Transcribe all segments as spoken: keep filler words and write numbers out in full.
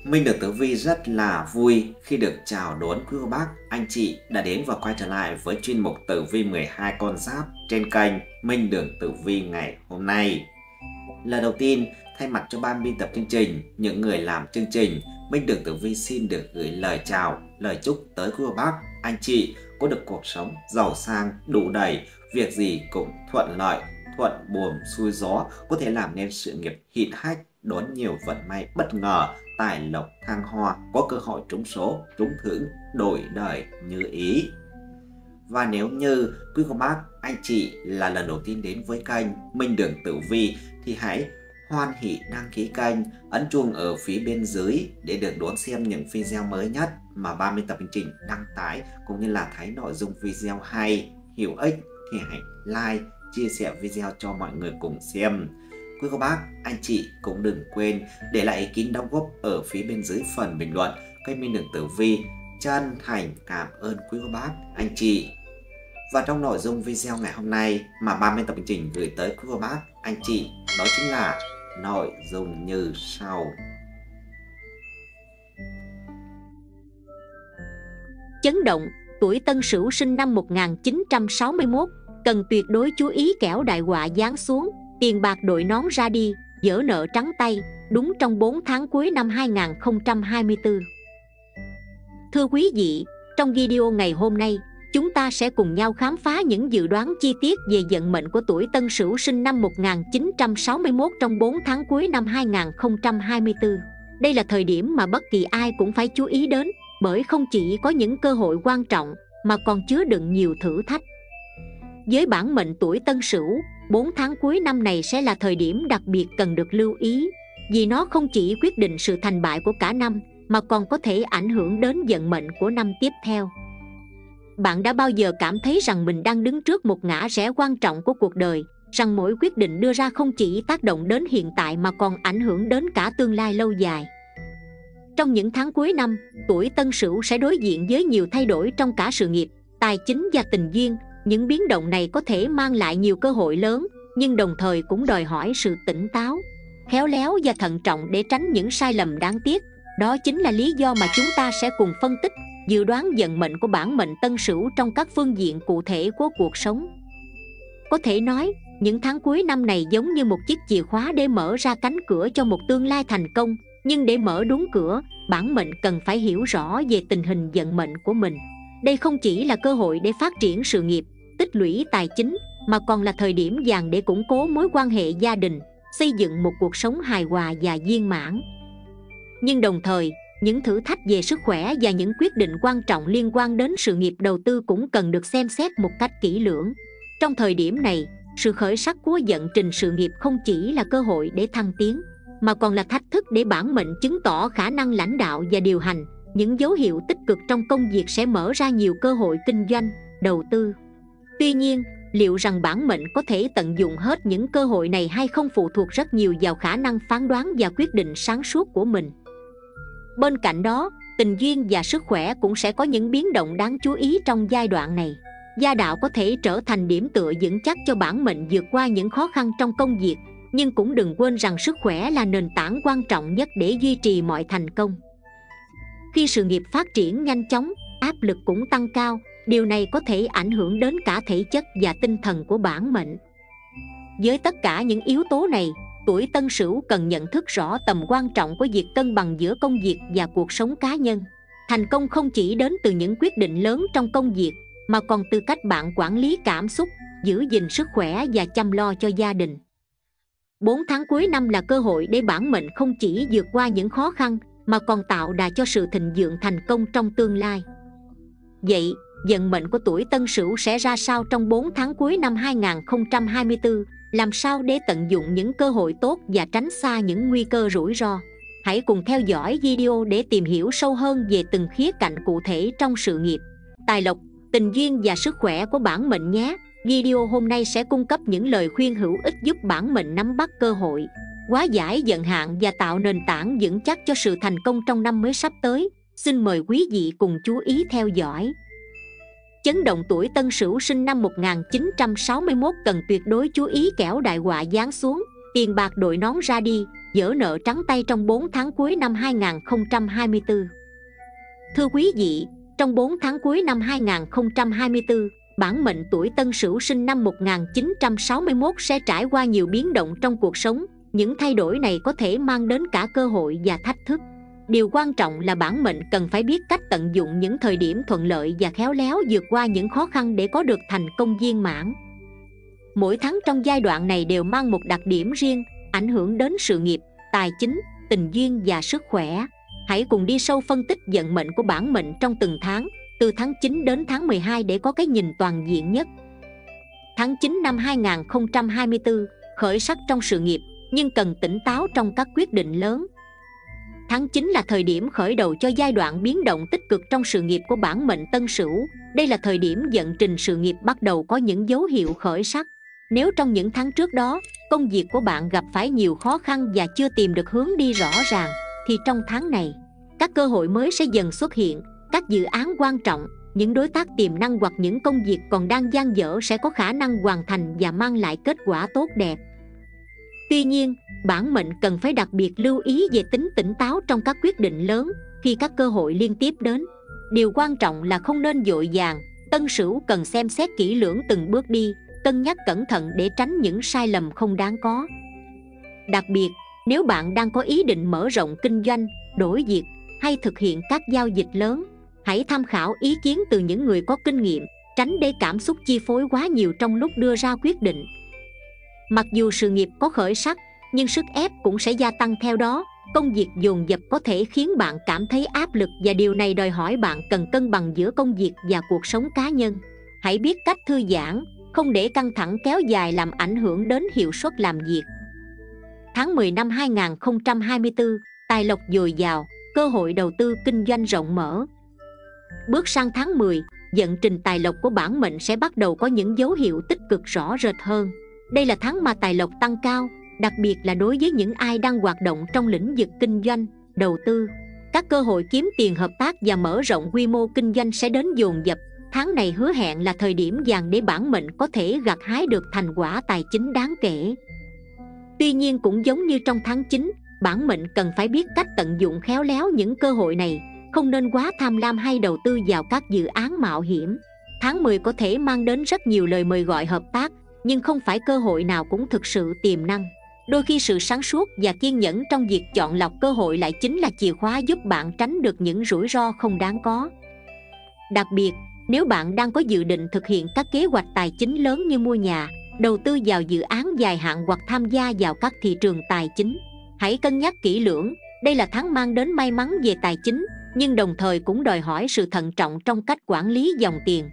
Minh được Tử Vi rất là vui khi được chào đón quý cô bác, anh chị đã đến và quay trở lại với chuyên mục Tử Vi mười hai con giáp trên kênh Minh Đường Tử Vi ngày hôm nay. Lần đầu tiên, thay mặt cho ban biên tập chương trình, những người làm chương trình, Minh Đường Tử Vi xin được gửi lời chào, lời chúc tới quý cô bác, anh chị có được cuộc sống giàu sang, đủ đầy, việc gì cũng thuận lợi, thuận buồm xuôi gió, có thể làm nên sự nghiệp hiển hách, đón nhiều vận may bất ngờ, tài lộc thăng hoa, có cơ hội trúng số, trúng thưởng, đổi đời như ý. Và nếu như quý cô bác, anh chị là lần đầu tiên đến với kênh Minh Đường Tử Vi thì hãy hoan hỉ đăng ký kênh, ấn chuông ở phía bên dưới để được đón xem những video mới nhất mà ban biên tập chương trình đăng tải, cũng như là thấy nội dung video hay, hữu ích thì hãy like, chia sẻ video cho mọi người cùng xem. Quý cô bác, anh chị cũng đừng quên để lại ý kiến đóng góp ở phía bên dưới phần bình luận. Kênh Minh Đường Tử Vi chân thành cảm ơn quý cô bác, anh chị. Và trong nội dung video ngày hôm nay mà ban biên tập chương trình gửi tới quý cô bác, anh chị, đó chính là nội dung như sau. Chấn động, tuổi Tân Sửu sinh năm một nghìn chín trăm sáu mươi mốt, cần tuyệt đối chú ý kẻo đại họa giáng xuống, tiền bạc đội nón ra đi, dỡ nợ trắng tay, đúng trong bốn tháng cuối năm hai nghìn không trăm hai mươi tư. Thưa quý vị, trong video ngày hôm nay, chúng ta sẽ cùng nhau khám phá những dự đoán chi tiết về vận mệnh của tuổi Tân Sửu sinh năm một nghìn chín trăm sáu mươi mốt trong bốn tháng cuối năm hai nghìn không trăm hai mươi tư. Đây là thời điểm mà bất kỳ ai cũng phải chú ý đến, bởi không chỉ có những cơ hội quan trọng mà còn chứa đựng nhiều thử thách. Với bản mệnh tuổi Tân Sửu, bốn tháng cuối năm này sẽ là thời điểm đặc biệt cần được lưu ý, vì nó không chỉ quyết định sự thành bại của cả năm mà còn có thể ảnh hưởng đến vận mệnh của năm tiếp theo. Bạn đã bao giờ cảm thấy rằng mình đang đứng trước một ngã rẽ quan trọng của cuộc đời, rằng mỗi quyết định đưa ra không chỉ tác động đến hiện tại mà còn ảnh hưởng đến cả tương lai lâu dài? Trong những tháng cuối năm, tuổi Tân Sửu sẽ đối diện với nhiều thay đổi trong cả sự nghiệp, tài chính và tình duyên. Những biến động này có thể mang lại nhiều cơ hội lớn, nhưng đồng thời cũng đòi hỏi sự tỉnh táo, khéo léo và thận trọng để tránh những sai lầm đáng tiếc. Đó chính là lý do mà chúng ta sẽ cùng phân tích, dự đoán vận mệnh của bản mệnh Tân Sửu trong các phương diện cụ thể của cuộc sống. Có thể nói, những tháng cuối năm này giống như một chiếc chìa khóa để mở ra cánh cửa cho một tương lai thành công. Nhưng để mở đúng cửa, bản mệnh cần phải hiểu rõ về tình hình vận mệnh của mình. Đây không chỉ là cơ hội để phát triển sự nghiệp, tích lũy tài chính, mà còn là thời điểm vàng để củng cố mối quan hệ gia đình, xây dựng một cuộc sống hài hòa và viên mãn. Nhưng đồng thời, những thử thách về sức khỏe và những quyết định quan trọng liên quan đến sự nghiệp đầu tư cũng cần được xem xét một cách kỹ lưỡng. Trong thời điểm này, sự khởi sắc của vận trình sự nghiệp không chỉ là cơ hội để thăng tiến, mà còn là thách thức để bản mệnh chứng tỏ khả năng lãnh đạo và điều hành. Những dấu hiệu tích cực trong công việc sẽ mở ra nhiều cơ hội kinh doanh, đầu tư. Tuy nhiên, liệu rằng bản mệnh có thể tận dụng hết những cơ hội này hay không phụ thuộc rất nhiều vào khả năng phán đoán và quyết định sáng suốt của mình. Bên cạnh đó, tình duyên và sức khỏe cũng sẽ có những biến động đáng chú ý trong giai đoạn này. Gia đạo có thể trở thành điểm tựa vững chắc cho bản mệnh vượt qua những khó khăn trong công việc, nhưng cũng đừng quên rằng sức khỏe là nền tảng quan trọng nhất để duy trì mọi thành công. Khi sự nghiệp phát triển nhanh chóng, áp lực cũng tăng cao. Điều này có thể ảnh hưởng đến cả thể chất và tinh thần của bản mệnh. Với tất cả những yếu tố này, tuổi Tân Sửu cần nhận thức rõ tầm quan trọng của việc cân bằng giữa công việc và cuộc sống cá nhân. Thành công không chỉ đến từ những quyết định lớn trong công việc, mà còn từ cách bạn quản lý cảm xúc, giữ gìn sức khỏe và chăm lo cho gia đình. Bốn tháng cuối năm là cơ hội để bản mệnh không chỉ vượt qua những khó khăn, mà còn tạo đà cho sự thịnh vượng thành công trong tương lai. Vậy, vận mệnh của tuổi Tân Sửu sẽ ra sao trong bốn tháng cuối năm hai nghìn không trăm hai mươi tư? Làm sao để tận dụng những cơ hội tốt và tránh xa những nguy cơ rủi ro? Hãy cùng theo dõi video để tìm hiểu sâu hơn về từng khía cạnh cụ thể trong sự nghiệp, tài lộc, tình duyên và sức khỏe của bản mệnh nhé. Video hôm nay sẽ cung cấp những lời khuyên hữu ích giúp bản mệnh nắm bắt cơ hội, hóa giải vận hạn và tạo nền tảng vững chắc cho sự thành công trong năm mới sắp tới. Xin mời quý vị cùng chú ý theo dõi. Chấn động, tuổi Tân Sửu sinh năm một nghìn chín trăm sáu mươi mốt cần tuyệt đối chú ý kẻo đại họa giáng xuống, tiền bạc đội nón ra đi, dỡ nợ trắng tay trong bốn tháng cuối năm hai nghìn không trăm hai mươi tư. Thưa quý vị, trong bốn tháng cuối năm hai nghìn không trăm hai mươi tư, bản mệnh tuổi Tân Sửu sinh năm một nghìn chín trăm sáu mươi mốt sẽ trải qua nhiều biến động trong cuộc sống. Những thay đổi này có thể mang đến cả cơ hội và thách thức. Điều quan trọng là bản mệnh cần phải biết cách tận dụng những thời điểm thuận lợi và khéo léo vượt qua những khó khăn để có được thành công viên mãn. Mỗi tháng trong giai đoạn này đều mang một đặc điểm riêng, ảnh hưởng đến sự nghiệp, tài chính, tình duyên và sức khỏe. Hãy cùng đi sâu phân tích vận mệnh của bản mệnh trong từng tháng, từ tháng chín đến tháng mười hai để có cái nhìn toàn diện nhất. Tháng chín năm hai nghìn không trăm hai mươi tư, khởi sắc trong sự nghiệp, nhưng cần tỉnh táo trong các quyết định lớn. Tháng chín là thời điểm khởi đầu cho giai đoạn biến động tích cực trong sự nghiệp của bản mệnh Tân Sửu. Đây là thời điểm vận trình sự nghiệp bắt đầu có những dấu hiệu khởi sắc. Nếu trong những tháng trước đó, công việc của bạn gặp phải nhiều khó khăn và chưa tìm được hướng đi rõ ràng, thì trong tháng này, các cơ hội mới sẽ dần xuất hiện. Các dự án quan trọng, những đối tác tiềm năng hoặc những công việc còn đang dang dở sẽ có khả năng hoàn thành và mang lại kết quả tốt đẹp. Tuy nhiên, bản mệnh cần phải đặc biệt lưu ý về tính tỉnh táo trong các quyết định lớn khi các cơ hội liên tiếp đến. Điều quan trọng là không nên vội vàng. Tân Sửu cần xem xét kỹ lưỡng từng bước đi, cân nhắc cẩn thận để tránh những sai lầm không đáng có. Đặc biệt, nếu bạn đang có ý định mở rộng kinh doanh, đổi việc hay thực hiện các giao dịch lớn, hãy tham khảo ý kiến từ những người có kinh nghiệm, tránh để cảm xúc chi phối quá nhiều trong lúc đưa ra quyết định. Mặc dù sự nghiệp có khởi sắc, nhưng sức ép cũng sẽ gia tăng theo đó. Công việc dồn dập có thể khiến bạn cảm thấy áp lực, và điều này đòi hỏi bạn cần cân bằng giữa công việc và cuộc sống cá nhân. Hãy biết cách thư giãn, không để căng thẳng kéo dài làm ảnh hưởng đến hiệu suất làm việc. Tháng mười năm hai nghìn không trăm hai mươi tư, tài lộc dồi dào, cơ hội đầu tư kinh doanh rộng mở. Bước sang tháng mười, vận trình tài lộc của bản mệnh sẽ bắt đầu có những dấu hiệu tích cực rõ rệt hơn. Đây là tháng mà tài lộc tăng cao, đặc biệt là đối với những ai đang hoạt động trong lĩnh vực kinh doanh, đầu tư. Các cơ hội kiếm tiền, hợp tác và mở rộng quy mô kinh doanh sẽ đến dồn dập. Tháng này hứa hẹn là thời điểm vàng để bản mệnh có thể gặt hái được thành quả tài chính đáng kể. Tuy nhiên, cũng giống như trong tháng chín, bản mệnh cần phải biết cách tận dụng khéo léo những cơ hội này, không nên quá tham lam hay đầu tư vào các dự án mạo hiểm. Tháng mười có thể mang đến rất nhiều lời mời gọi hợp tác, nhưng không phải cơ hội nào cũng thực sự tiềm năng. Đôi khi sự sáng suốt và kiên nhẫn trong việc chọn lọc cơ hội lại chính là chìa khóa giúp bạn tránh được những rủi ro không đáng có. Đặc biệt, nếu bạn đang có dự định thực hiện các kế hoạch tài chính lớn như mua nhà, đầu tư vào dự án dài hạn hoặc tham gia vào các thị trường tài chính, hãy cân nhắc kỹ lưỡng. Đây là tháng mang đến may mắn về tài chính, nhưng đồng thời cũng đòi hỏi sự thận trọng trong cách quản lý dòng tiền.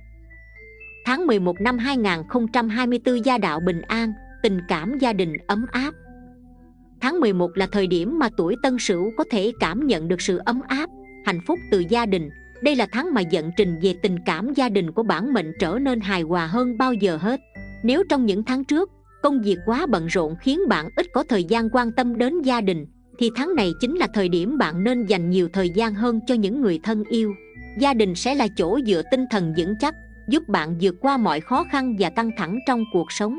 Tháng mười một năm hai nghìn không trăm hai mươi tư, gia đạo bình an, tình cảm gia đình ấm áp. Tháng mười một là thời điểm mà tuổi Tân Sửu có thể cảm nhận được sự ấm áp, hạnh phúc từ gia đình. Đây là tháng mà vận trình về tình cảm gia đình của bản mệnh trở nên hài hòa hơn bao giờ hết. Nếu trong những tháng trước, công việc quá bận rộn khiến bạn ít có thời gian quan tâm đến gia đình, thì tháng này chính là thời điểm bạn nên dành nhiều thời gian hơn cho những người thân yêu. Gia đình sẽ là chỗ dựa tinh thần vững chắc, giúp bạn vượt qua mọi khó khăn và căng thẳng trong cuộc sống.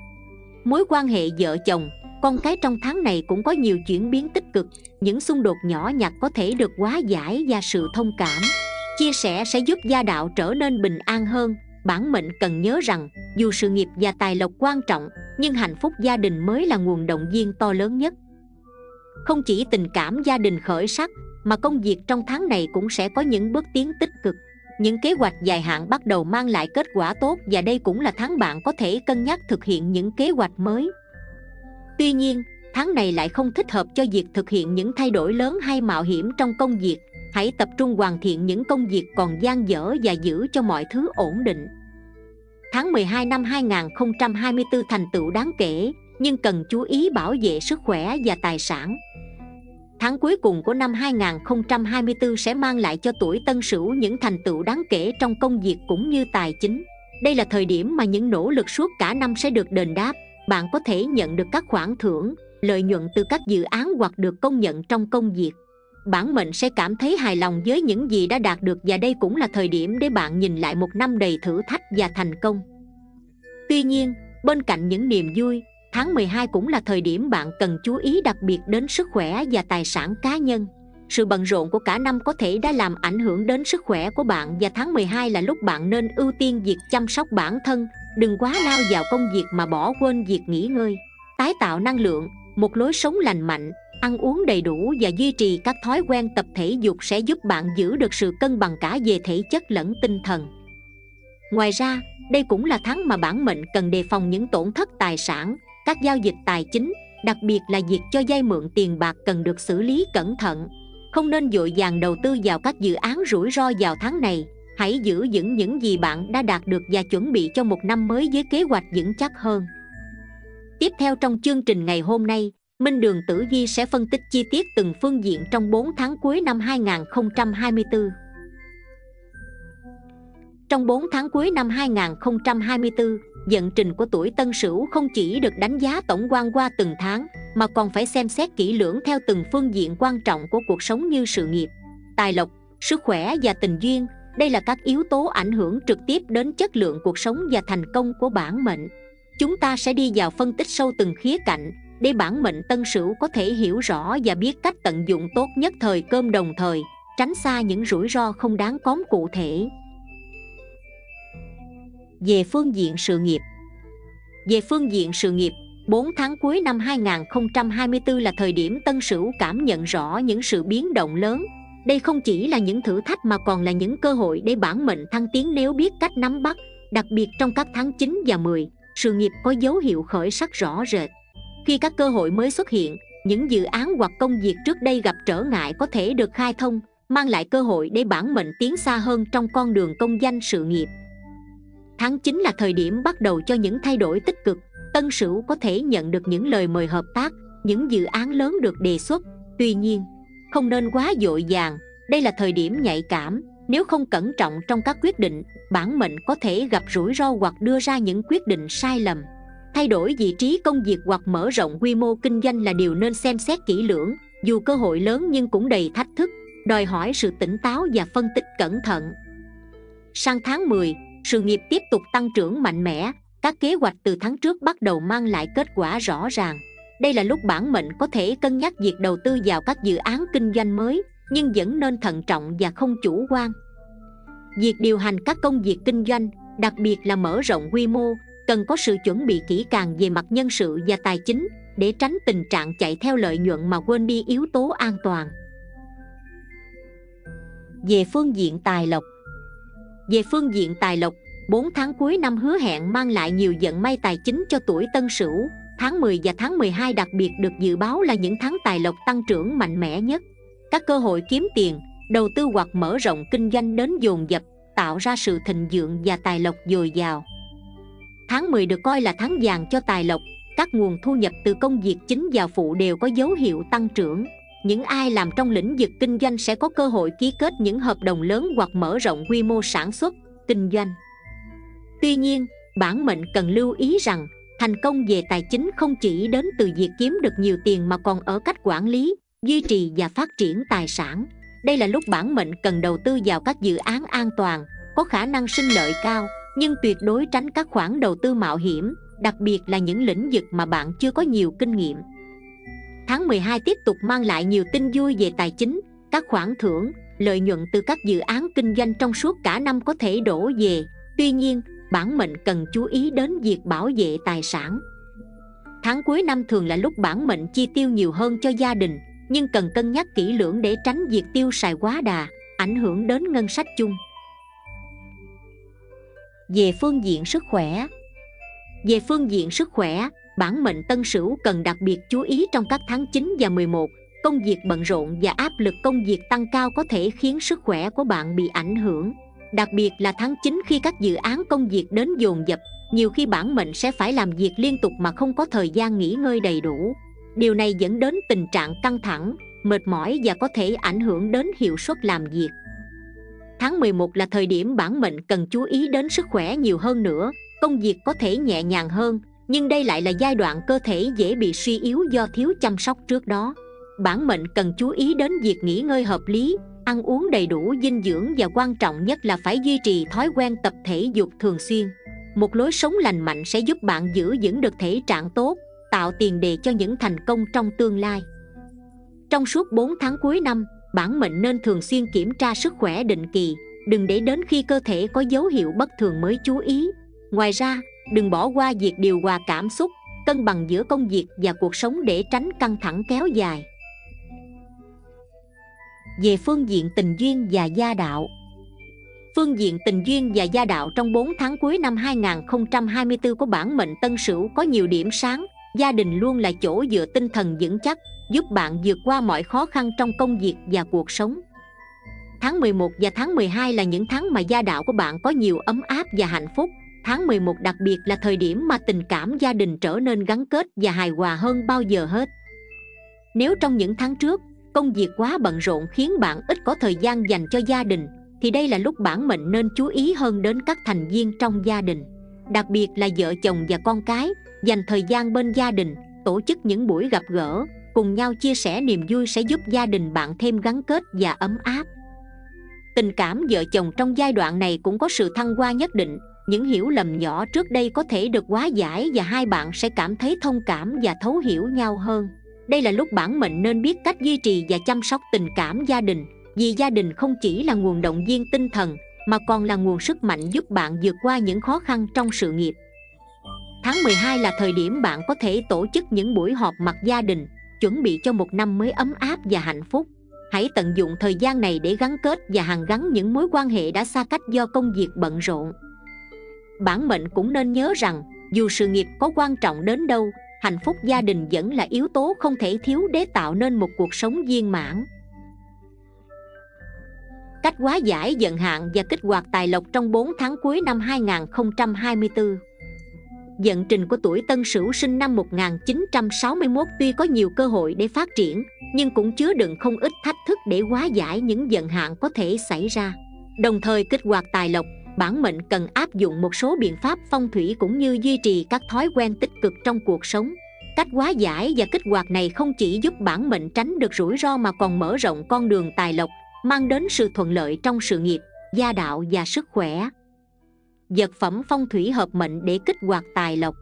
Mối quan hệ vợ chồng, con cái trong tháng này cũng có nhiều chuyển biến tích cực. Những xung đột nhỏ nhặt có thể được hóa giải và sự thông cảm, chia sẻ sẽ giúp gia đạo trở nên bình an hơn. Bản mệnh cần nhớ rằng, dù sự nghiệp và tài lộc quan trọng, nhưng hạnh phúc gia đình mới là nguồn động viên to lớn nhất. Không chỉ tình cảm gia đình khởi sắc, mà công việc trong tháng này cũng sẽ có những bước tiến tích cực. Những kế hoạch dài hạn bắt đầu mang lại kết quả tốt, và đây cũng là tháng bạn có thể cân nhắc thực hiện những kế hoạch mới. Tuy nhiên, tháng này lại không thích hợp cho việc thực hiện những thay đổi lớn hay mạo hiểm trong công việc. Hãy tập trung hoàn thiện những công việc còn dang dở và giữ cho mọi thứ ổn định. Tháng mười hai năm hai nghìn không trăm hai mươi tư thành tựu đáng kể, nhưng cần chú ý bảo vệ sức khỏe và tài sản. Tháng cuối cùng của năm hai nghìn không trăm hai mươi tư sẽ mang lại cho tuổi Tân Sửu những thành tựu đáng kể trong công việc cũng như tài chính. Đây là thời điểm mà những nỗ lực suốt cả năm sẽ được đền đáp. Bạn có thể nhận được các khoản thưởng, lợi nhuận từ các dự án hoặc được công nhận trong công việc. Bản mệnh sẽ cảm thấy hài lòng với những gì đã đạt được, và đây cũng là thời điểm để bạn nhìn lại một năm đầy thử thách và thành công. Tuy nhiên, bên cạnh những niềm vui, Tháng mười hai cũng là thời điểm bạn cần chú ý đặc biệt đến sức khỏe và tài sản cá nhân. Sự bận rộn của cả năm có thể đã làm ảnh hưởng đến sức khỏe của bạn, và tháng mười hai là lúc bạn nên ưu tiên việc chăm sóc bản thân. Đừng quá lao vào công việc mà bỏ quên việc nghỉ ngơi, tái tạo năng lượng. Một lối sống lành mạnh, ăn uống đầy đủ và duy trì các thói quen tập thể dục sẽ giúp bạn giữ được sự cân bằng cả về thể chất lẫn tinh thần. Ngoài ra, đây cũng là tháng mà bản mệnh cần đề phòng những tổn thất tài sản. Các giao dịch tài chính, đặc biệt là việc cho vay mượn tiền bạc, cần được xử lý cẩn thận. Không nên vội vàng đầu tư vào các dự án rủi ro vào tháng này. Hãy giữ vững những gì bạn đã đạt được và chuẩn bị cho một năm mới với kế hoạch vững chắc hơn. Tiếp theo trong chương trình ngày hôm nay, Minh Đường Tử Vi sẽ phân tích chi tiết từng phương diện trong bốn tháng cuối năm hai nghìn không trăm hai mươi tư. Trong bốn tháng cuối năm hai nghìn không trăm hai mươi tư, vận trình của tuổi Tân Sửu không chỉ được đánh giá tổng quan qua từng tháng, mà còn phải xem xét kỹ lưỡng theo từng phương diện quan trọng của cuộc sống như sự nghiệp, tài lộc, sức khỏe và tình duyên. Đây là các yếu tố ảnh hưởng trực tiếp đến chất lượng cuộc sống và thành công của bản mệnh. Chúng ta sẽ đi vào phân tích sâu từng khía cạnh để bản mệnh Tân Sửu có thể hiểu rõ và biết cách tận dụng tốt nhất thời cơ, đồng thời tránh xa những rủi ro không đáng có. Cụ thể, về phương diện sự nghiệp. Về phương diện sự nghiệp, bốn tháng cuối năm hai nghìn không trăm hai mươi tư là thời điểm Tân Sửu cảm nhận rõ những sự biến động lớn. Đây không chỉ là những thử thách mà còn là những cơ hội để bản mệnh thăng tiến nếu biết cách nắm bắt. Đặc biệt trong các tháng chín và mười, sự nghiệp có dấu hiệu khởi sắc rõ rệt. Khi các cơ hội mới xuất hiện, những dự án hoặc công việc trước đây gặp trở ngại có thể được khai thông, mang lại cơ hội để bản mệnh tiến xa hơn trong con đường công danh sự nghiệp. Tháng chín là thời điểm bắt đầu cho những thay đổi tích cực. Tân Sửu có thể nhận được những lời mời hợp tác, những dự án lớn được đề xuất. Tuy nhiên, không nên quá vội vàng. Đây là thời điểm nhạy cảm. Nếu không cẩn trọng trong các quyết định, bản mệnh có thể gặp rủi ro hoặc đưa ra những quyết định sai lầm. Thay đổi vị trí công việc hoặc mở rộng quy mô kinh doanh là điều nên xem xét kỹ lưỡng. Dù cơ hội lớn nhưng cũng đầy thách thức, đòi hỏi sự tỉnh táo và phân tích cẩn thận. Sang tháng mười, sự nghiệp tiếp tục tăng trưởng mạnh mẽ. Các kế hoạch từ tháng trước bắt đầu mang lại kết quả rõ ràng. Đây là lúc bản mệnh có thể cân nhắc việc đầu tư vào các dự án kinh doanh mới, nhưng vẫn nên thận trọng và không chủ quan. Việc điều hành các công việc kinh doanh, đặc biệt là mở rộng quy mô, cần có sự chuẩn bị kỹ càng về mặt nhân sự và tài chính để tránh tình trạng chạy theo lợi nhuận mà quên đi yếu tố an toàn. Về phương diện tài lộc. Về phương diện tài lộc, bốn tháng cuối năm hứa hẹn mang lại nhiều vận may tài chính cho tuổi Tân Sửu. Tháng mười và tháng mười hai đặc biệt được dự báo là những tháng tài lộc tăng trưởng mạnh mẽ nhất. Các cơ hội kiếm tiền, đầu tư hoặc mở rộng kinh doanh đến dồn dập, tạo ra sự thịnh vượng và tài lộc dồi dào. Tháng mười được coi là tháng vàng cho tài lộc. Các nguồn thu nhập từ công việc chính và phụ đều có dấu hiệu tăng trưởng. Những ai làm trong lĩnh vực kinh doanh sẽ có cơ hội ký kết những hợp đồng lớn hoặc mở rộng quy mô sản xuất, kinh doanh. Tuy nhiên, bản mệnh cần lưu ý rằng thành công về tài chính không chỉ đến từ việc kiếm được nhiều tiền mà còn ở cách quản lý, duy trì và phát triển tài sản. Đây là lúc bản mệnh cần đầu tư vào các dự án an toàn, có khả năng sinh lợi cao, nhưng tuyệt đối tránh các khoản đầu tư mạo hiểm, đặc biệt là những lĩnh vực mà bạn chưa có nhiều kinh nghiệm. Tháng mười hai tiếp tục mang lại nhiều tin vui về tài chính. Các khoản thưởng, lợi nhuận từ các dự án kinh doanh trong suốt cả năm có thể đổ về. Tuy nhiên, bản mệnh cần chú ý đến việc bảo vệ tài sản. Tháng cuối năm thường là lúc bản mệnh chi tiêu nhiều hơn cho gia đình, nhưng cần cân nhắc kỹ lưỡng để tránh việc tiêu xài quá đà, ảnh hưởng đến ngân sách chung. Về phương diện sức khỏe. Về phương diện sức khỏe, bản mệnh Tân Sửu cần đặc biệt chú ý trong các tháng chín và mười một. Công việc bận rộn và áp lực công việc tăng cao có thể khiến sức khỏe của bạn bị ảnh hưởng. Đặc biệt là tháng chín khi các dự án công việc đến dồn dập, nhiều khi bản mệnh sẽ phải làm việc liên tục mà không có thời gian nghỉ ngơi đầy đủ. Điều này dẫn đến tình trạng căng thẳng, mệt mỏi và có thể ảnh hưởng đến hiệu suất làm việc. Tháng mười một là thời điểm bản mệnh cần chú ý đến sức khỏe nhiều hơn nữa. Công việc có thể nhẹ nhàng hơn, nhưng đây lại là giai đoạn cơ thể dễ bị suy yếu do thiếu chăm sóc trước đó. Bản mệnh cần chú ý đến việc nghỉ ngơi hợp lý, ăn uống đầy đủ dinh dưỡng và quan trọng nhất là phải duy trì thói quen tập thể dục thường xuyên. Một lối sống lành mạnh sẽ giúp bạn giữ vững được thể trạng tốt, tạo tiền đề cho những thành công trong tương lai. Trong suốt bốn tháng cuối năm, bản mệnh nên thường xuyên kiểm tra sức khỏe định kỳ, đừng để đến khi cơ thể có dấu hiệu bất thường mới chú ý. Ngoài ra, đừng bỏ qua việc điều hòa cảm xúc, cân bằng giữa công việc và cuộc sống để tránh căng thẳng kéo dài. Về phương diện tình duyên và gia đạo. Phương diện tình duyên và gia đạo trong bốn tháng cuối năm hai nghìn không trăm hai mươi tư của bản mệnh Tân Sửu có nhiều điểm sáng. Gia đình luôn là chỗ dựa tinh thần vững chắc, giúp bạn vượt qua mọi khó khăn trong công việc và cuộc sống. Tháng mười một và tháng mười hai là những tháng mà gia đạo của bạn có nhiều ấm áp và hạnh phúc. Tháng mười một đặc biệt là thời điểm mà tình cảm gia đình trở nên gắn kết và hài hòa hơn bao giờ hết. Nếu trong những tháng trước, công việc quá bận rộn khiến bạn ít có thời gian dành cho gia đình, thì đây là lúc bản mệnh nên chú ý hơn đến các thành viên trong gia đình. Đặc biệt là vợ chồng và con cái, dành thời gian bên gia đình, tổ chức những buổi gặp gỡ, cùng nhau chia sẻ niềm vui sẽ giúp gia đình bạn thêm gắn kết và ấm áp. Tình cảm vợ chồng trong giai đoạn này cũng có sự thăng hoa nhất định. Những hiểu lầm nhỏ trước đây có thể được hóa giải và hai bạn sẽ cảm thấy thông cảm và thấu hiểu nhau hơn. Đây là lúc bản mệnh nên biết cách duy trì và chăm sóc tình cảm gia đình, vì gia đình không chỉ là nguồn động viên tinh thần mà còn là nguồn sức mạnh giúp bạn vượt qua những khó khăn trong sự nghiệp. Tháng mười hai là thời điểm bạn có thể tổ chức những buổi họp mặt gia đình, chuẩn bị cho một năm mới ấm áp và hạnh phúc. Hãy tận dụng thời gian này để gắn kết và hàn gắn những mối quan hệ đã xa cách do công việc bận rộn. Bản mệnh cũng nên nhớ rằng, dù sự nghiệp có quan trọng đến đâu, hạnh phúc gia đình vẫn là yếu tố không thể thiếu để tạo nên một cuộc sống viên mãn. Cách hóa giải vận hạn và kích hoạt tài lộc trong bốn tháng cuối năm hai nghìn không trăm hai mươi tư. Vận trình của tuổi Tân Sửu sinh năm một nghìn chín trăm sáu mươi mốt tuy có nhiều cơ hội để phát triển, nhưng cũng chứa đựng không ít thách thức để hóa giải những vận hạn có thể xảy ra. Đồng thời kích hoạt tài lộc, bản mệnh cần áp dụng một số biện pháp phong thủy cũng như duy trì các thói quen tích cực trong cuộc sống. Cách hóa giải và kích hoạt này không chỉ giúp bản mệnh tránh được rủi ro mà còn mở rộng con đường tài lộc, mang đến sự thuận lợi trong sự nghiệp, gia đạo và sức khỏe. Vật phẩm phong thủy hợp mệnh để kích hoạt tài lộc.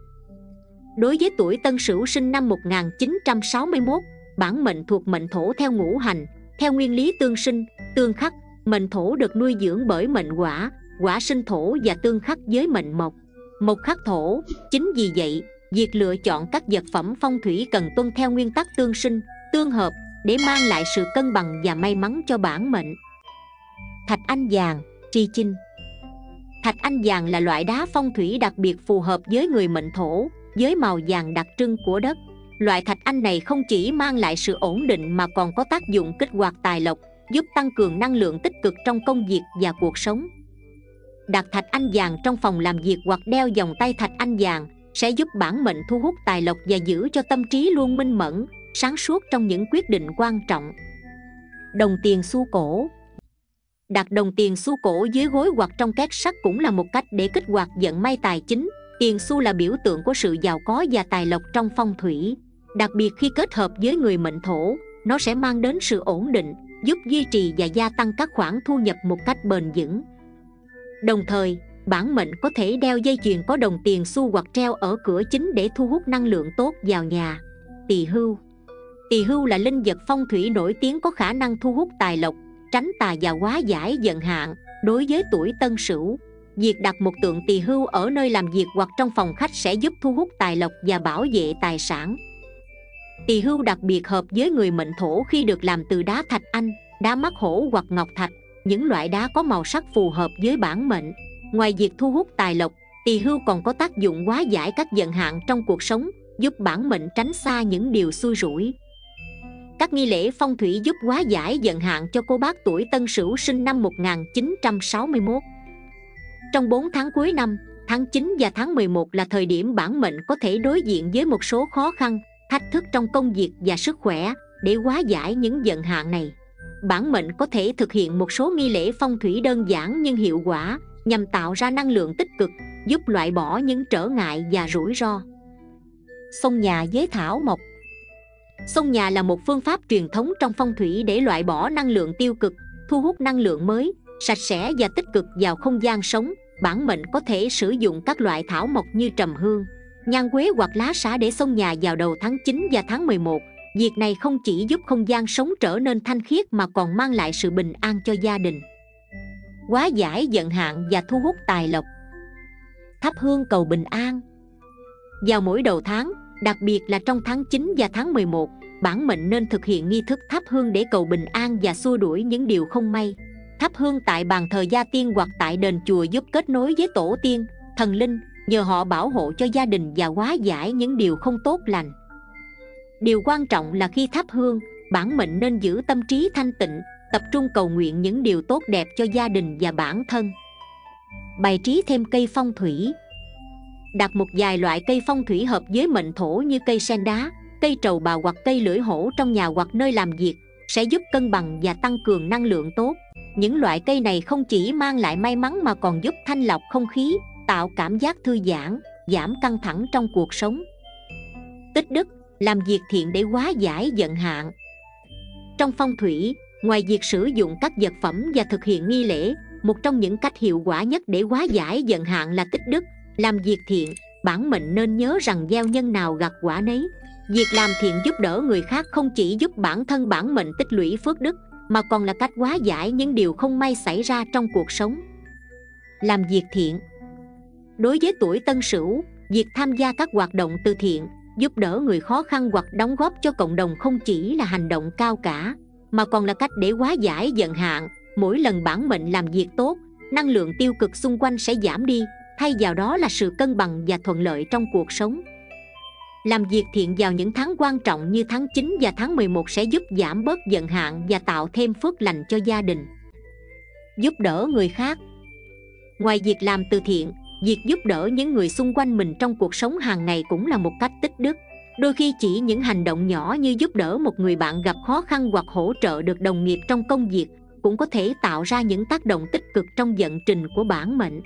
Đối với tuổi Tân Sửu sinh năm một nghìn chín trăm sáu mươi mốt, bản mệnh thuộc mệnh Thổ theo ngũ hành, theo nguyên lý tương sinh, tương khắc. Mệnh Thổ được nuôi dưỡng bởi mệnh Hỏa, Hỏa sinh Thổ và tương khắc với mệnh Mộc, Mộc khắc Thổ. Chính vì vậy, việc lựa chọn các vật phẩm phong thủy cần tuân theo nguyên tắc tương sinh, tương hợp để mang lại sự cân bằng và may mắn cho bản mệnh. Thạch anh vàng, tri chinh. Thạch anh vàng là loại đá phong thủy đặc biệt phù hợp với người mệnh Thổ, với màu vàng đặc trưng của đất. Loại thạch anh này không chỉ mang lại sự ổn định mà còn có tác dụng kích hoạt tài lộc, giúp tăng cường năng lượng tích cực trong công việc và cuộc sống. Đặt thạch anh vàng trong phòng làm việc hoặc đeo vòng tay thạch anh vàng sẽ giúp bản mệnh thu hút tài lộc và giữ cho tâm trí luôn minh mẫn, sáng suốt trong những quyết định quan trọng. Đồng tiền xu cổ. Đặt đồng tiền xu cổ dưới gối hoặc trong két sắt cũng là một cách để kích hoạt vận may tài chính. Tiền xu là biểu tượng của sự giàu có và tài lộc trong phong thủy. Đặc biệt khi kết hợp với người mệnh Thổ, nó sẽ mang đến sự ổn định, giúp duy trì và gia tăng các khoản thu nhập một cách bền vững. Đồng thời, bản mệnh có thể đeo dây chuyền có đồng tiền xu hoặc treo ở cửa chính để thu hút năng lượng tốt vào nhà. Tỳ hưu. Tỳ hưu là linh vật phong thủy nổi tiếng có khả năng thu hút tài lộc, tránh tà và hóa giải vận hạn. Đối với tuổi Tân Sửu, việc đặt một tượng tỳ hưu ở nơi làm việc hoặc trong phòng khách sẽ giúp thu hút tài lộc và bảo vệ tài sản. Tỳ hưu đặc biệt hợp với người mệnh Thổ khi được làm từ đá thạch anh, đá mắt hổ hoặc ngọc thạch, những loại đá có màu sắc phù hợp với bản mệnh. Ngoài việc thu hút tài lộc, tỳ hưu còn có tác dụng hóa giải các vận hạn trong cuộc sống, giúp bản mệnh tránh xa những điều xui rủi. Các nghi lễ phong thủy giúp hóa giải vận hạn cho cô bác tuổi Tân Sửu sinh năm một nghìn chín trăm sáu mươi mốt. Trong bốn tháng cuối năm, tháng chín và tháng mười một là thời điểm bản mệnh có thể đối diện với một số khó khăn, thách thức trong công việc và sức khỏe. Để hóa giải những vận hạn này, bản mệnh có thể thực hiện một số nghi lễ phong thủy đơn giản nhưng hiệu quả nhằm tạo ra năng lượng tích cực, giúp loại bỏ những trở ngại và rủi ro. Xông nhà với thảo mộc. Xông nhà là một phương pháp truyền thống trong phong thủy để loại bỏ năng lượng tiêu cực, thu hút năng lượng mới, sạch sẽ và tích cực vào không gian sống. Bản mệnh có thể sử dụng các loại thảo mộc như trầm hương, nhang quế hoặc lá xả để xông nhà vào đầu tháng chín và tháng mười một. Việc này không chỉ giúp không gian sống trở nên thanh khiết mà còn mang lại sự bình an cho gia đình, hóa giải vận hạn và thu hút tài lộc. Thắp hương cầu bình an. Vào mỗi đầu tháng, đặc biệt là trong tháng chín và tháng mười một, bản mệnh nên thực hiện nghi thức thắp hương để cầu bình an và xua đuổi những điều không may. Thắp hương tại bàn thờ gia tiên hoặc tại đền chùa giúp kết nối với tổ tiên, thần linh, nhờ họ bảo hộ cho gia đình và hóa giải những điều không tốt lành. Điều quan trọng là khi thắp hương, bản mệnh nên giữ tâm trí thanh tịnh, tập trung cầu nguyện những điều tốt đẹp cho gia đình và bản thân. Bày trí thêm cây phong thủy. Đặt một vài loại cây phong thủy hợp với mệnh thổ như cây sen đá, cây trầu bào hoặc cây lưỡi hổ trong nhà hoặc nơi làm việc sẽ giúp cân bằng và tăng cường năng lượng tốt. Những loại cây này không chỉ mang lại may mắn mà còn giúp thanh lọc không khí, tạo cảm giác thư giãn, giảm căng thẳng trong cuộc sống. Tích đức, làm việc thiện để hóa giải vận hạn. Trong phong thủy, ngoài việc sử dụng các vật phẩm và thực hiện nghi lễ, một trong những cách hiệu quả nhất để hóa giải vận hạn là tích đức, làm việc thiện. Bản mệnh nên nhớ rằng gieo nhân nào gặt quả nấy. Việc làm thiện giúp đỡ người khác không chỉ giúp bản thân bản mệnh tích lũy phước đức, mà còn là cách hóa giải những điều không may xảy ra trong cuộc sống. Làm việc thiện. Đối với tuổi Tân Sửu, việc tham gia các hoạt động từ thiện, giúp đỡ người khó khăn hoặc đóng góp cho cộng đồng không chỉ là hành động cao cả, mà còn là cách để hóa giải vận hạn. Mỗi lần bản mệnh làm việc tốt, năng lượng tiêu cực xung quanh sẽ giảm đi, thay vào đó là sự cân bằng và thuận lợi trong cuộc sống. Làm việc thiện vào những tháng quan trọng như tháng chín và tháng mười một sẽ giúp giảm bớt vận hạn và tạo thêm phước lành cho gia đình. Giúp đỡ người khác. Ngoài việc làm từ thiện, việc giúp đỡ những người xung quanh mình trong cuộc sống hàng ngày cũng là một cách tích đức. Đôi khi chỉ những hành động nhỏ như giúp đỡ một người bạn gặp khó khăn hoặc hỗ trợ được đồng nghiệp trong công việc cũng có thể tạo ra những tác động tích cực trong vận trình của bản mệnh.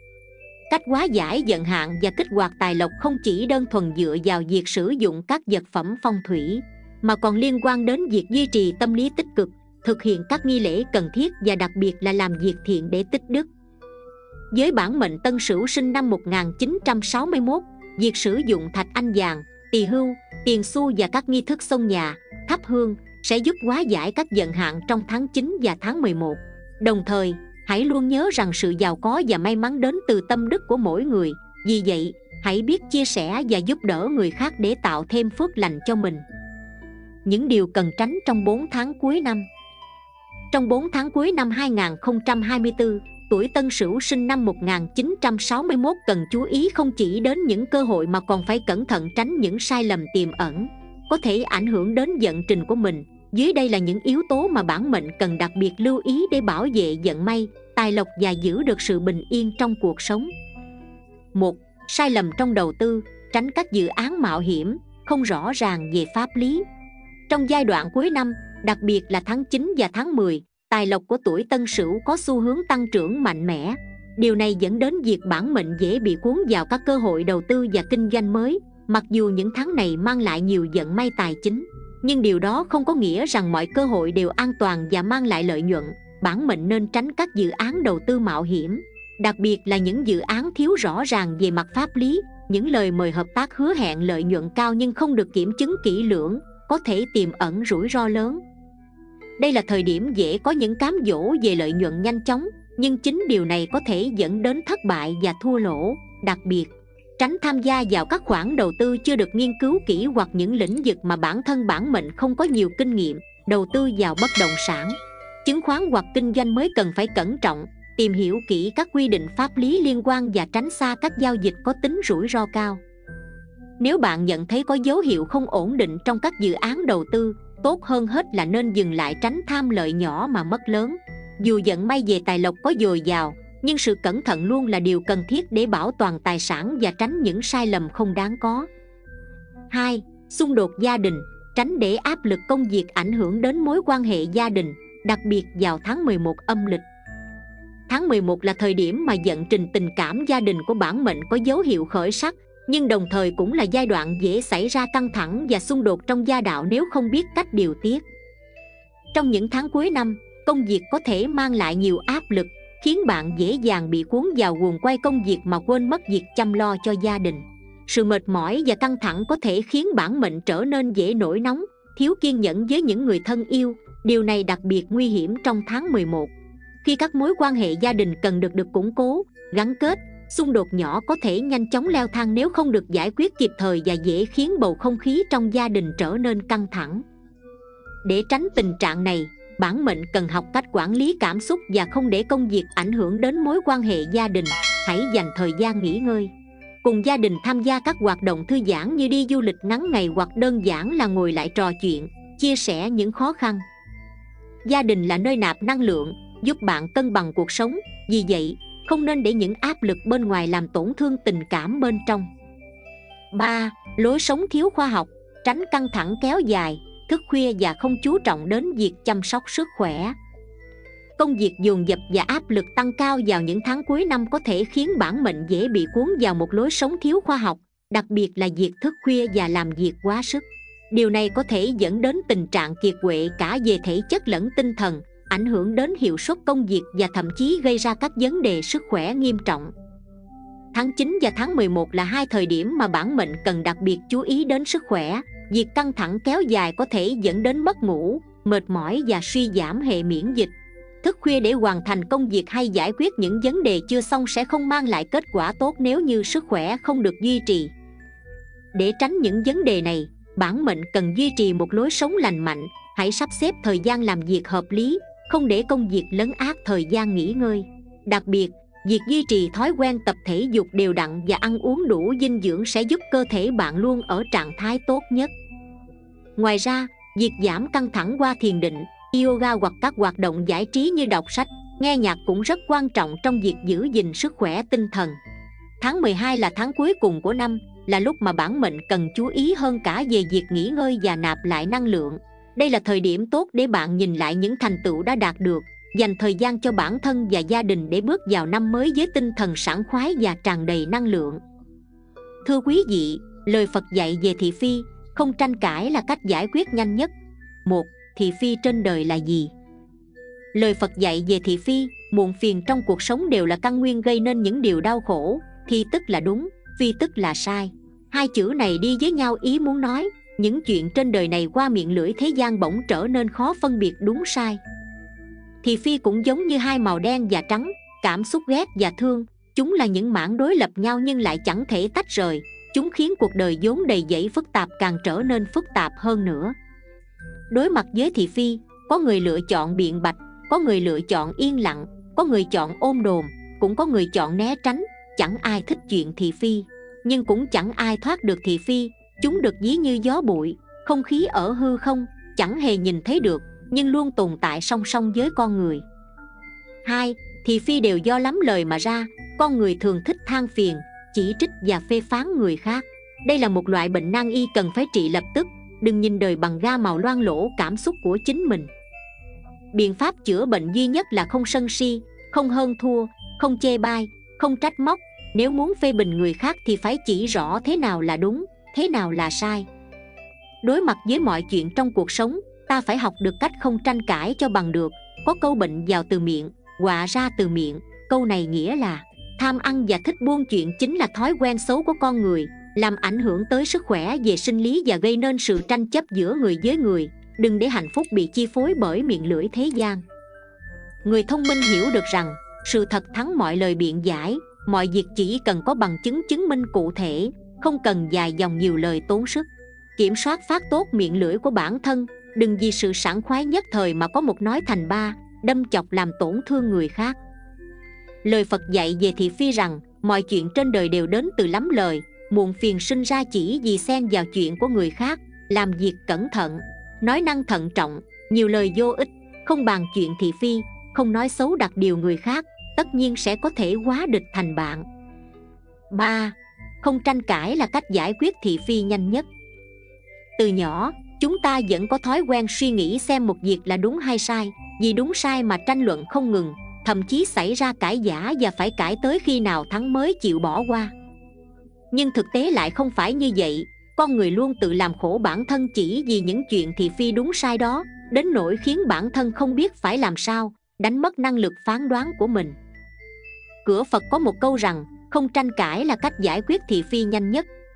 Cách hóa giải vận hạn và kích hoạt tài lộc không chỉ đơn thuần dựa vào việc sử dụng các vật phẩm phong thủy, mà còn liên quan đến việc duy trì tâm lý tích cực, thực hiện các nghi lễ cần thiết và đặc biệt là làm việc thiện để tích đức. Với bản mệnh Tân Sửu sinh năm một nghìn chín trăm sáu mươi mốt, việc sử dụng thạch anh vàng, tỳ hưu, tiền xu và các nghi thức xông nhà, thắp hương sẽ giúp hóa giải các vận hạn trong tháng chín và tháng mười một. Đồng thời, hãy luôn nhớ rằng sự giàu có và may mắn đến từ tâm đức của mỗi người. Vì vậy, hãy biết chia sẻ và giúp đỡ người khác để tạo thêm phước lành cho mình. Những điều cần tránh trong bốn tháng cuối năm. Trong bốn tháng cuối năm hai nghìn không trăm hai mươi tư, tuổi Tân Sửu sinh năm một nghìn chín trăm sáu mươi mốt cần chú ý không chỉ đến những cơ hội mà còn phải cẩn thận tránh những sai lầm tiềm ẩn, có thể ảnh hưởng đến vận trình của mình. Dưới đây là những yếu tố mà bản mệnh cần đặc biệt lưu ý để bảo vệ vận may, tài lộc và giữ được sự bình yên trong cuộc sống. một. Sai lầm trong đầu tư, tránh các dự án mạo hiểm, không rõ ràng về pháp lý. Trong giai đoạn cuối năm, đặc biệt là tháng chín và tháng mười, tài lộc của tuổi Tân Sửu có xu hướng tăng trưởng mạnh mẽ. Điều này dẫn đến việc bản mệnh dễ bị cuốn vào các cơ hội đầu tư và kinh doanh mới. Mặc dù những tháng này mang lại nhiều vận may tài chính, nhưng điều đó không có nghĩa rằng mọi cơ hội đều an toàn và mang lại lợi nhuận. Bản mệnh nên tránh các dự án đầu tư mạo hiểm, đặc biệt là những dự án thiếu rõ ràng về mặt pháp lý. Những lời mời hợp tác hứa hẹn lợi nhuận cao nhưng không được kiểm chứng kỹ lưỡng, có thể tiềm ẩn rủi ro lớn. Đây là thời điểm dễ có những cám dỗ về lợi nhuận nhanh chóng, nhưng chính điều này có thể dẫn đến thất bại và thua lỗ. Đặc biệt, tránh tham gia vào các khoản đầu tư chưa được nghiên cứu kỹ hoặc những lĩnh vực mà bản thân bản mệnh không có nhiều kinh nghiệm. Đầu tư vào bất động sản, chứng khoán hoặc kinh doanh mới cần phải cẩn trọng, tìm hiểu kỹ các quy định pháp lý liên quan và tránh xa các giao dịch có tính rủi ro cao. Nếu bạn nhận thấy có dấu hiệu không ổn định trong các dự án đầu tư, tốt hơn hết là nên dừng lại, tránh tham lợi nhỏ mà mất lớn. Dù vận may về tài lộc có dồi dào, nhưng sự cẩn thận luôn là điều cần thiết để bảo toàn tài sản và tránh những sai lầm không đáng có. hai. Xung đột gia đình, tránh để áp lực công việc ảnh hưởng đến mối quan hệ gia đình, đặc biệt vào tháng mười một âm lịch. Tháng mười một là thời điểm mà vận trình tình cảm gia đình của bản mệnh có dấu hiệu khởi sắc, nhưng đồng thời cũng là giai đoạn dễ xảy ra căng thẳng và xung đột trong gia đạo nếu không biết cách điều tiết. Trong những tháng cuối năm, công việc có thể mang lại nhiều áp lực, khiến bạn dễ dàng bị cuốn vào guồng quay công việc mà quên mất việc chăm lo cho gia đình. Sự mệt mỏi và căng thẳng có thể khiến bản mệnh trở nên dễ nổi nóng, thiếu kiên nhẫn với những người thân yêu. Điều này đặc biệt nguy hiểm trong tháng mười một, khi các mối quan hệ gia đình cần được được củng cố, gắn kết. Xung đột nhỏ có thể nhanh chóng leo thang nếu không được giải quyết kịp thời và dễ khiến bầu không khí trong gia đình trở nên căng thẳng. Để tránh tình trạng này, bản mệnh cần học cách quản lý cảm xúc và không để công việc ảnh hưởng đến mối quan hệ gia đình. Hãy dành thời gian nghỉ ngơi, cùng gia đình tham gia các hoạt động thư giãn như đi du lịch ngắn ngày hoặc đơn giản là ngồi lại trò chuyện, chia sẻ những khó khăn. Gia đình là nơi nạp năng lượng, giúp bạn cân bằng cuộc sống. Vì vậy, không nên để những áp lực bên ngoài làm tổn thương tình cảm bên trong. ba. Lối sống thiếu khoa học, tránh căng thẳng kéo dài, thức khuya và không chú trọng đến việc chăm sóc sức khỏe. Công việc dồn dập và áp lực tăng cao vào những tháng cuối năm có thể khiến bản mệnh dễ bị cuốn vào một lối sống thiếu khoa học, đặc biệt là việc thức khuya và làm việc quá sức. Điều này có thể dẫn đến tình trạng kiệt quệ cả về thể chất lẫn tinh thần, ảnh hưởng đến hiệu suất công việc và thậm chí gây ra các vấn đề sức khỏe nghiêm trọng. Tháng chín và tháng mười một là hai thời điểm mà bản mệnh cần đặc biệt chú ý đến sức khỏe. Việc căng thẳng kéo dài có thể dẫn đến mất ngủ, mệt mỏi và suy giảm hệ miễn dịch. Thức khuya để hoàn thành công việc hay giải quyết những vấn đề chưa xong sẽ không mang lại kết quả tốt nếu như sức khỏe không được duy trì. Để tránh những vấn đề này, bản mệnh cần duy trì một lối sống lành mạnh. Hãy sắp xếp thời gian làm việc hợp lý, không để công việc lấn át thời gian nghỉ ngơi. Đặc biệt, việc duy trì thói quen tập thể dục đều đặn và ăn uống đủ dinh dưỡng sẽ giúp cơ thể bạn luôn ở trạng thái tốt nhất. Ngoài ra, việc giảm căng thẳng qua thiền định, yoga hoặc các hoạt động giải trí như đọc sách, nghe nhạc cũng rất quan trọng trong việc giữ gìn sức khỏe tinh thần. Tháng mười hai là tháng cuối cùng của năm, là lúc mà bản mệnh cần chú ý hơn cả về việc nghỉ ngơi và nạp lại năng lượng. Đây là thời điểm tốt để bạn nhìn lại những thành tựu đã đạt được, dành thời gian cho bản thân và gia đình để bước vào năm mới với tinh thần sảng khoái và tràn đầy năng lượng. Thưa quý vị, lời Phật dạy về thị phi, không tranh cãi là cách giải quyết nhanh nhất. Một. Thị phi trên đời là gì? Lời Phật dạy về thị phi, muộn phiền trong cuộc sống đều là căn nguyên gây nên những điều đau khổ. Thị tức là đúng, phi tức là sai. Hai chữ này đi với nhau ý muốn nói, những chuyện trên đời này qua miệng lưỡi thế gian bỗng trở nên khó phân biệt đúng sai. Thị phi cũng giống như hai màu đen và trắng, cảm xúc ghét và thương. Chúng là những mảng đối lập nhau nhưng lại chẳng thể tách rời. Chúng khiến cuộc đời vốn đầy dẫy phức tạp càng trở nên phức tạp hơn nữa. Đối mặt với thị phi, có người lựa chọn biện bạch, có người lựa chọn yên lặng, có người chọn ôm đồm, cũng có người chọn né tránh. Chẳng ai thích chuyện thị phi, nhưng cũng chẳng ai thoát được thị phi. Chúng được ví như gió bụi, không khí ở hư không, chẳng hề nhìn thấy được, nhưng luôn tồn tại song song với con người. Hai. Thị phi đều do lắm lời mà ra. Con người thường thích than phiền, chỉ trích và phê phán người khác. Đây là một loại bệnh nan y cần phải trị lập tức. Đừng nhìn đời bằng ga màu loang lổ cảm xúc của chính mình. Biện pháp chữa bệnh duy nhất là không sân si, không hơn thua, không chê bai, không trách móc. Nếu muốn phê bình người khác thì phải chỉ rõ thế nào là đúng, thế nào là sai. Đối mặt với mọi chuyện trong cuộc sống, ta phải học được cách không tranh cãi cho bằng được. Có câu bệnh vào từ miệng, họa ra từ miệng. Câu này nghĩa là tham ăn và thích buôn chuyện chính là thói quen xấu của con người, làm ảnh hưởng tới sức khỏe về sinh lý và gây nên sự tranh chấp giữa người với người. Đừng để hạnh phúc bị chi phối bởi miệng lưỡi thế gian. Người thông minh hiểu được rằng sự thật thắng mọi lời biện giải. Mọi việc chỉ cần có bằng chứng chứng minh cụ thể, không cần dài dòng nhiều lời tốn sức. Kiểm soát phát tốt miệng lưỡi của bản thân. Đừng vì sự sảng khoái nhất thời mà có một nói thành ba, đâm chọc làm tổn thương người khác. Lời Phật dạy về thị phi rằng mọi chuyện trên đời đều đến từ lắm lời. Muộn phiền sinh ra chỉ vì xen vào chuyện của người khác. Làm việc cẩn thận, nói năng thận trọng, nhiều lời vô ích, không bàn chuyện thị phi, không nói xấu đặt điều người khác, tất nhiên sẽ có thể hóa địch thành bạn. Ba. Không tranh cãi là cách giải quyết thị phi nhanh nhất. Từ nhỏ, chúng ta vẫn có thói quen suy nghĩ xem một việc là đúng hay sai. Vì đúng sai mà tranh luận không ngừng, thậm chí xảy ra cãi vã và phải cãi tới khi nào thắng mới chịu bỏ qua. Nhưng thực tế lại không phải như vậy. Con người luôn tự làm khổ bản thân chỉ vì những chuyện thị phi đúng sai đó, đến nỗi khiến bản thân không biết phải làm sao, đánh mất năng lực phán đoán của mình. Cửa Phật có một câu rằng không tranh cãi là cách giải quyết thị phi nhanh nhất.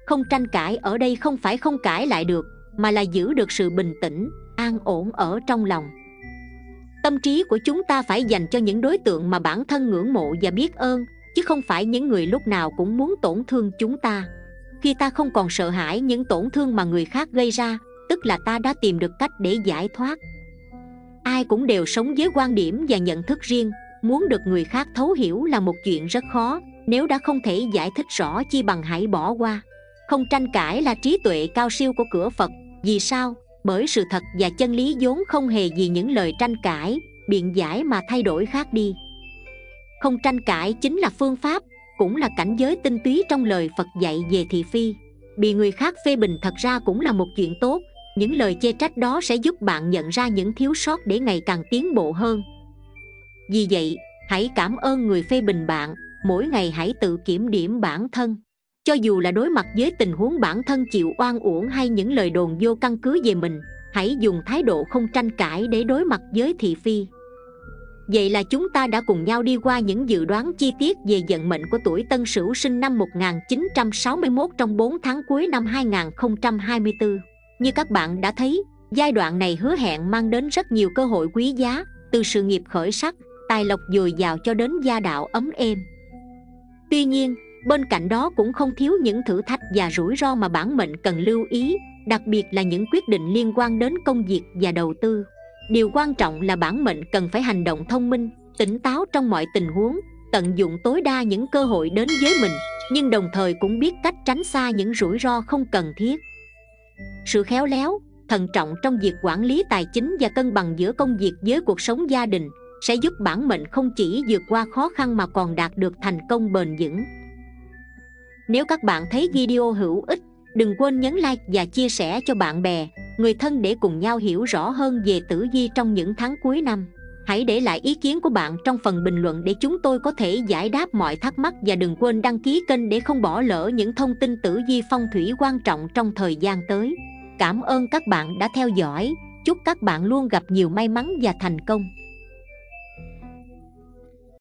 Không tranh cãi ở đây không phải không cãi lại được, mà là giữ được sự bình tĩnh, an ổn ở trong lòng. Tâm trí của chúng ta phải dành cho những đối tượng mà bản thân ngưỡng mộ và biết ơn, chứ không phải những người lúc nào cũng muốn tổn thương chúng ta. Khi ta không còn sợ hãi những tổn thương mà người khác gây ra, tức là ta đã tìm được cách để giải thoát. Ai cũng đều sống với quan điểm và nhận thức riêng, muốn được người khác thấu hiểu là một chuyện rất khó. Nếu đã không thể giải thích rõ chi bằng hãy bỏ qua. Không tranh cãi là trí tuệ cao siêu của cửa Phật. Vì sao? Bởi sự thật và chân lý vốn không hề vì những lời tranh cãi, biện giải mà thay đổi khác đi. Không tranh cãi chính là phương pháp, cũng là cảnh giới tinh túy trong lời Phật dạy về thị phi. Bị người khác phê bình thật ra cũng là một chuyện tốt. Những lời chê trách đó sẽ giúp bạn nhận ra những thiếu sót để ngày càng tiến bộ hơn. Vì vậy, hãy cảm ơn người phê bình bạn. Mỗi ngày hãy tự kiểm điểm bản thân. Cho dù là đối mặt với tình huống bản thân chịu oan uổng hay những lời đồn vô căn cứ về mình, hãy dùng thái độ không tranh cãi để đối mặt với thị phi. Vậy là chúng ta đã cùng nhau đi qua những dự đoán chi tiết về vận mệnh của tuổi Tân Sửu sinh năm một nghìn chín trăm sáu mươi mốt trong bốn tháng cuối năm hai nghìn không trăm hai mươi tư. Như các bạn đã thấy, giai đoạn này hứa hẹn mang đến rất nhiều cơ hội quý giá, từ sự nghiệp khởi sắc, tài lộc dồi dào cho đến gia đạo ấm êm. Tuy nhiên, bên cạnh đó cũng không thiếu những thử thách và rủi ro mà bản mệnh cần lưu ý, đặc biệt là những quyết định liên quan đến công việc và đầu tư. Điều quan trọng là bản mệnh cần phải hành động thông minh, tỉnh táo trong mọi tình huống, tận dụng tối đa những cơ hội đến với mình, nhưng đồng thời cũng biết cách tránh xa những rủi ro không cần thiết. Sự khéo léo, thận trọng trong việc quản lý tài chính và cân bằng giữa công việc với cuộc sống gia đình sẽ giúp bản mệnh không chỉ vượt qua khó khăn mà còn đạt được thành công bền vững. Nếu các bạn thấy video hữu ích, đừng quên nhấn like và chia sẻ cho bạn bè, người thân để cùng nhau hiểu rõ hơn về tử vi trong những tháng cuối năm. Hãy để lại ý kiến của bạn trong phần bình luận để chúng tôi có thể giải đáp mọi thắc mắc, và đừng quên đăng ký kênh để không bỏ lỡ những thông tin tử vi phong thủy quan trọng trong thời gian tới. Cảm ơn các bạn đã theo dõi, chúc các bạn luôn gặp nhiều may mắn và thành công.